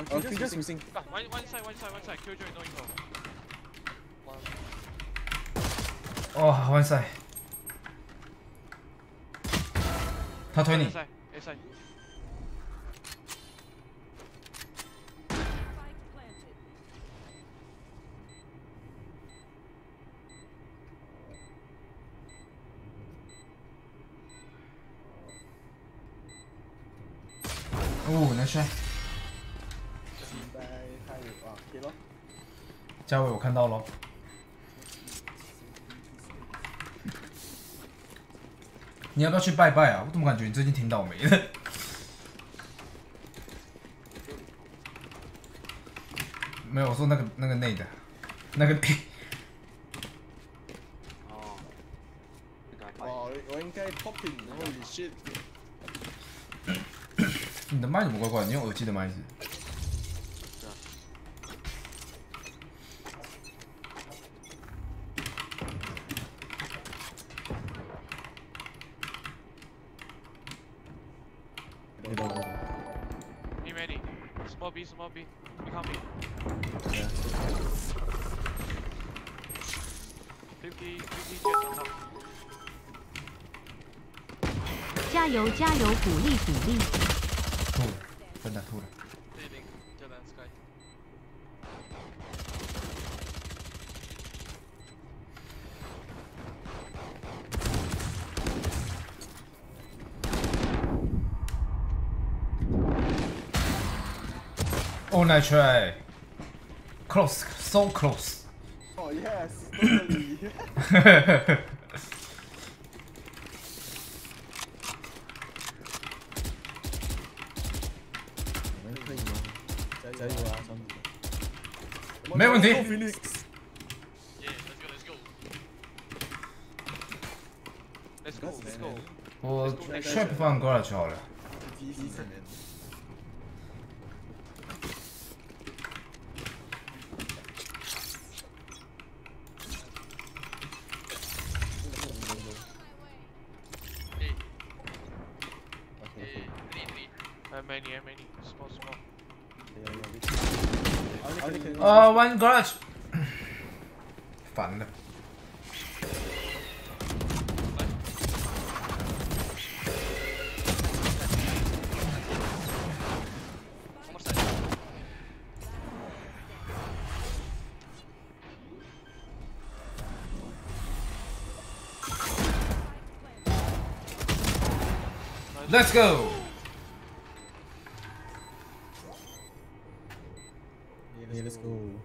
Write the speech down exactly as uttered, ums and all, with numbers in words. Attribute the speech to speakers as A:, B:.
A: Oh, just missing.
B: Ah, one, one side, one side, one side. Killjoy, no info. One.
C: Oh, one side. 他推你。
B: A side, A side.
C: Oh, nice try.
A: 在太啊，给了。
C: 嘉伟，我看到了。你要不要去拜拜啊？我怎么感觉你最近挺倒霉的？没有，我说那个那个内的，那个内。
B: 哦。
A: 哦，我应该 popping，然后你 shit。
C: 你的麦怎么怪怪？你用耳机的麦子。
B: Be ready. Small B, small B. You coming?
A: Yeah.
B: Fifty, fifty jet on top.
D: 加油加油，鼓励鼓励。
C: 吐了，真的吐了。
B: Leading, jet and sky.
C: Oh, nice try. Close, so close.
A: Oh yes, totally. 我们可以吗？加油啊，兄弟！
C: 没问题。
A: Phoenix。
B: Yeah, let's go, let's go. Let's go, let's go.
C: 我 trap 放 garage 好了。
B: How many, how many? Small, small.
C: 啊 ，one garage 烦了。 Let's go.
A: Yeah, let's go.